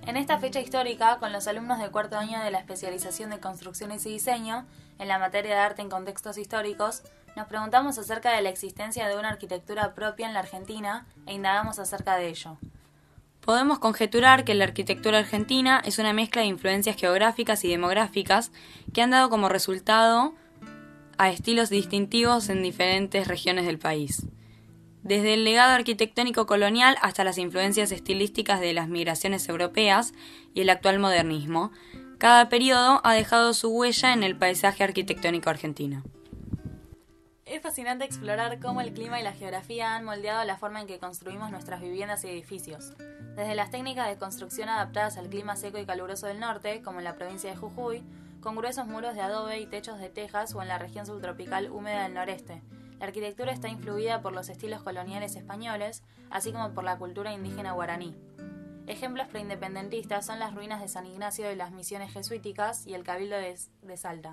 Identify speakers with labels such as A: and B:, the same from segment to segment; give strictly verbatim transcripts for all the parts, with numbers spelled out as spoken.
A: En esta fecha histórica, con los alumnos de cuarto año de la especialización de Construcciones y Diseño, en la materia de arte en contextos históricos, nos preguntamos acerca de la existencia de una arquitectura propia en la Argentina e indagamos acerca de ello.
B: Podemos conjeturar que la arquitectura argentina es una mezcla de influencias geográficas y demográficas que han dado como resultado a estilos distintivos en diferentes regiones del país. Desde el legado arquitectónico colonial hasta las influencias estilísticas de las migraciones europeas y el actual modernismo, cada periodo ha dejado su huella en el paisaje arquitectónico argentino.
A: Es fascinante explorar cómo el clima y la geografía han moldeado la forma en que construimos nuestras viviendas y edificios. Desde las técnicas de construcción adaptadas al clima seco y caluroso del norte, como en la provincia de Jujuy, con gruesos muros de adobe y techos de tejas, o en la región subtropical húmeda del noreste. La arquitectura está influida por los estilos coloniales españoles, así como por la cultura indígena guaraní. Ejemplos preindependentistas son las ruinas de San Ignacio de las misiones jesuíticas y el Cabildo de, de Salta.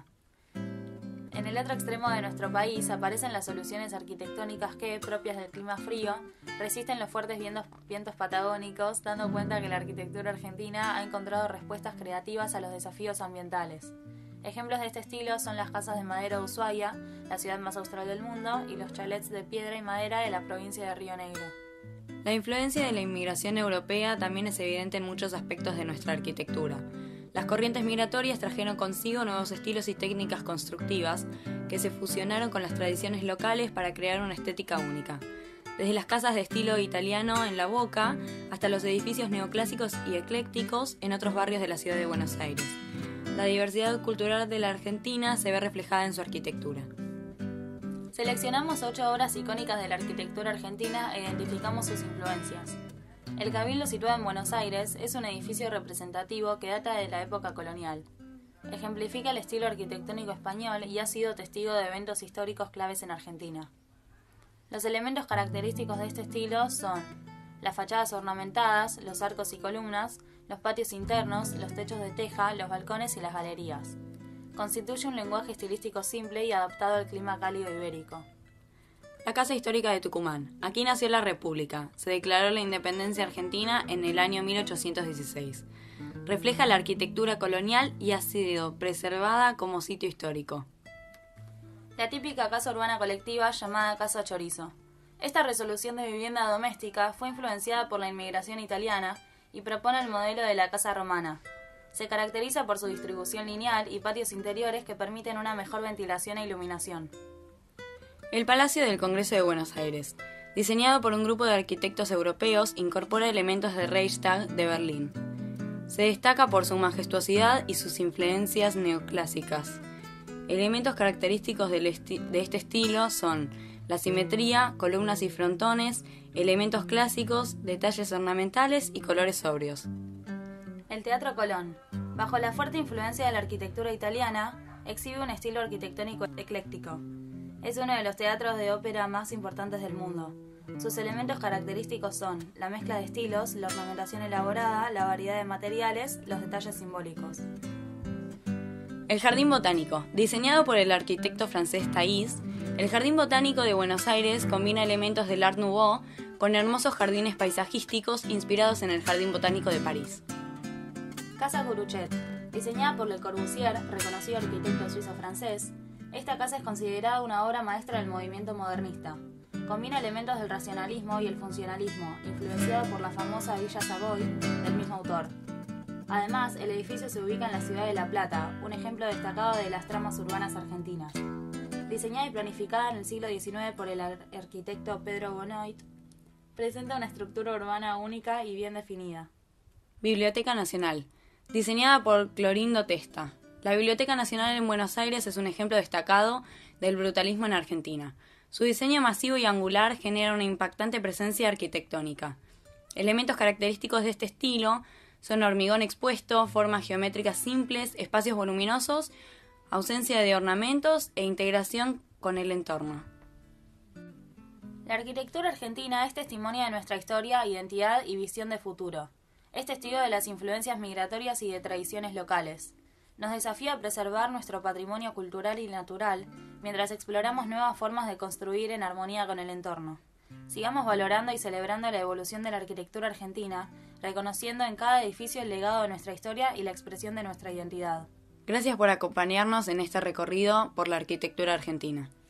A: En el otro extremo de nuestro país aparecen las soluciones arquitectónicas que, propias del clima frío, resisten los fuertes vientos, vientos patagónicos, dando cuenta que la arquitectura argentina ha encontrado respuestas creativas a los desafíos ambientales. Ejemplos de este estilo son las casas de madera de Ushuaia, la ciudad más austral del mundo, y los chalets de piedra y madera de la provincia de Río Negro.
B: La influencia de la inmigración europea también es evidente en muchos aspectos de nuestra arquitectura. Las corrientes migratorias trajeron consigo nuevos estilos y técnicas constructivas que se fusionaron con las tradiciones locales para crear una estética única. Desde las casas de estilo italiano en La Boca hasta los edificios neoclásicos y eclécticos en otros barrios de la ciudad de Buenos Aires. La diversidad cultural de la Argentina se ve reflejada en su arquitectura.
A: Seleccionamos ocho obras icónicas de la arquitectura argentina e identificamos sus influencias. El Cabildo, situado en Buenos Aires, es un edificio representativo que data de la época colonial. Ejemplifica el estilo arquitectónico español y ha sido testigo de eventos históricos claves en Argentina. Los elementos característicos de este estilo son las fachadas ornamentadas, los arcos y columnas, los patios internos, los techos de teja, los balcones y las galerías. Constituye un lenguaje estilístico simple y adaptado al clima cálido ibérico.
B: La Casa Histórica de Tucumán. Aquí nació la República. Se declaró la independencia argentina en el año mil ochocientos dieciséis. Refleja la arquitectura colonial y ha sido preservada como sitio histórico.
A: La típica casa urbana colectiva llamada Casa Chorizo. Esta resolución de vivienda doméstica fue influenciada por la inmigración italiana y propone el modelo de la casa romana. Se caracteriza por su distribución lineal y patios interiores que permiten una mejor ventilación e iluminación.
B: El Palacio del Congreso de Buenos Aires, diseñado por un grupo de arquitectos europeos, incorpora elementos del Reichstag de Berlín. Se destaca por su majestuosidad y sus influencias neoclásicas. Elementos característicos del esti- de este estilo son la simetría, columnas y frontones, elementos clásicos, detalles ornamentales y colores sobrios.
A: El Teatro Colón, bajo la fuerte influencia de la arquitectura italiana, exhibe un estilo arquitectónico ecléctico. Es uno de los teatros de ópera más importantes del mundo. Sus elementos característicos son la mezcla de estilos, la ornamentación elaborada, la variedad de materiales, los detalles simbólicos.
B: El Jardín Botánico, diseñado por el arquitecto francés Thaïs, el Jardín Botánico de Buenos Aires combina elementos del Art Nouveau con hermosos jardines paisajísticos inspirados en el Jardín Botánico de París.
A: Casa Curuchet, diseñada por Le Corbusier, reconocido arquitecto suizo-francés, esta casa es considerada una obra maestra del movimiento modernista. Combina elementos del racionalismo y el funcionalismo, influenciado por la famosa Villa Savoy del mismo autor. Además, el edificio se ubica en la ciudad de La Plata, un ejemplo destacado de las tramas urbanas argentinas. Diseñada y planificada en el siglo diecinueve por el arquitecto Pedro Bonoit, presenta una estructura urbana única y bien definida.
B: Biblioteca Nacional, diseñada por Clorindo Testa. La Biblioteca Nacional en Buenos Aires es un ejemplo destacado del brutalismo en Argentina. Su diseño masivo y angular genera una impactante presencia arquitectónica. Elementos característicos de este estilo son hormigón expuesto, formas geométricas simples, espacios voluminosos, ausencia de ornamentos e integración con el entorno.
A: La arquitectura argentina es testimonio de nuestra historia, identidad y visión de futuro. Es testigo de las influencias migratorias y de tradiciones locales. Nos desafía a preservar nuestro patrimonio cultural y natural mientras exploramos nuevas formas de construir en armonía con el entorno. Sigamos valorando y celebrando la evolución de la arquitectura argentina, reconociendo en cada edificio el legado de nuestra historia y la expresión de nuestra identidad.
B: Gracias por acompañarnos en este recorrido por la arquitectura argentina.